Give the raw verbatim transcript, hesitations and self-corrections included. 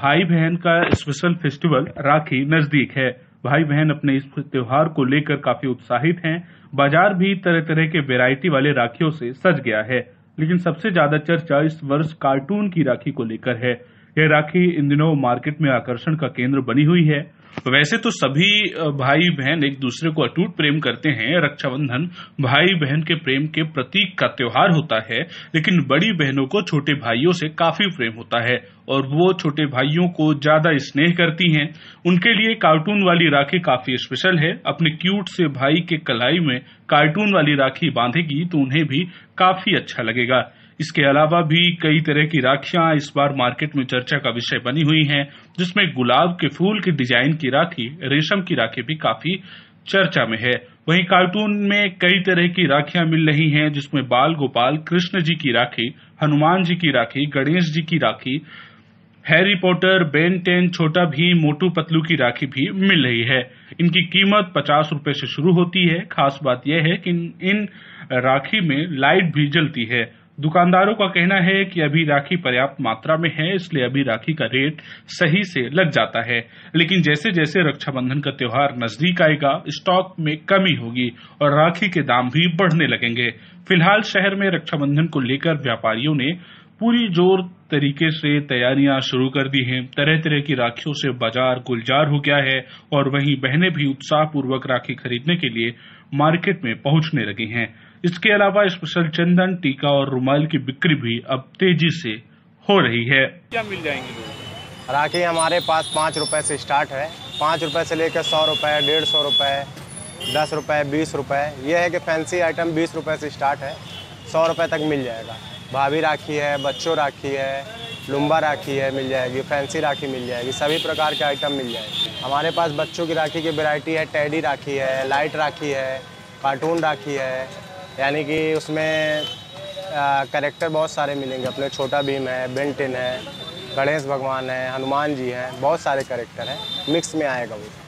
भाई बहन का स्पेशल फेस्टिवल राखी नजदीक है। भाई बहन अपने इस त्योहार को लेकर काफी उत्साहित हैं। बाजार भी तरह तरह के वैरायटी वाले राखियों से सज गया है, लेकिन सबसे ज्यादा चर्चा इस वर्ष कार्टून की राखी को लेकर है। यह राखी इन दिनों मार्केट में आकर्षण का केंद्र बनी हुई है। वैसे तो सभी भाई बहन एक दूसरे को अटूट प्रेम करते हैं। रक्षाबंधन भाई बहन के प्रेम के प्रतीक का त्योहार होता है, लेकिन बड़ी बहनों को छोटे भाइयों से काफी प्रेम होता है और वो छोटे भाइयों को ज्यादा स्नेह करती हैं। उनके लिए कार्टून वाली राखी काफी स्पेशल है। अपने क्यूट से भाई के कलाई में कार्टून वाली राखी बांधेगी तो उन्हें भी काफी अच्छा लगेगा। इसके अलावा भी कई तरह की राखियां इस बार मार्केट में चर्चा का विषय बनी हुई हैं, जिसमें गुलाब के फूल के डिजाइन की राखी, रेशम की राखी भी काफी चर्चा में है। वहीं कार्टून में कई तरह की राखियां मिल रही हैं, जिसमें बाल गोपाल कृष्ण जी की राखी, हनुमान जी की राखी, गणेश जी की राखी, Harry Potter, Ben Ten, Chhota Bheem, Motu Patlu की राखी भी मिल रही है। इनकी कीमत पचास रुपए से शुरू होती है। खास बात यह है कि इन राखी में लाइट भी जलती है। दुकानदारों का कहना है कि अभी राखी पर्याप्त मात्रा में है, इसलिए अभी राखी का रेट सही से लग जाता है। लेकिन जैसे जैसे रक्षाबंधन का त्योहार नजदीक आएगा, स्टॉक में कमी होगी और राखी के दाम भी बढ़ने लगेंगे। फिलहाल शहर में रक्षाबंधन को लेकर व्यापारियों ने पूरी जोर तरीके से तैयारियां शुरू कर दी हैं। तरह तरह की राखियों से बाजार गुलजार हो गया है और वहीं बहनें भी उत्साहपूर्वक राखी खरीदने के लिए मार्केट में पहुंचने लगी हैं। इसके अलावा स्पेशल चंदन, टीका और रुमाल की बिक्री भी अब तेजी से हो रही है। क्या मिल जाएंगे राखी हमारे पास पाँच रुपए से स्टार्ट है। पाँच रुपए से लेकर सौ रुपए, डेढ़ सौ रुपए, दस रुपए, बीस रुपए। यह है कि फैंसी आइटम बीस रुपए से स्टार्ट है, सौ रुपए तक मिल जाएगा। भाभी राखी है, बच्चों राखी है, लुम्बा राखी है, मिल जाएगी। फैंसी राखी मिल जाएगी, सभी प्रकार के आइटम मिल जाएंगे। हमारे पास बच्चों की राखी की वैरायटी है। टेडी राखी है, लाइट राखी है, कार्टून राखी है, यानी कि उसमें कैरेक्टर बहुत सारे मिलेंगे अपने। छोटा भीम है, बेन टेन है, गणेश भगवान है, हनुमान जी हैं, बहुत सारे कैरेक्टर हैं, मिक्स में आएगा वो।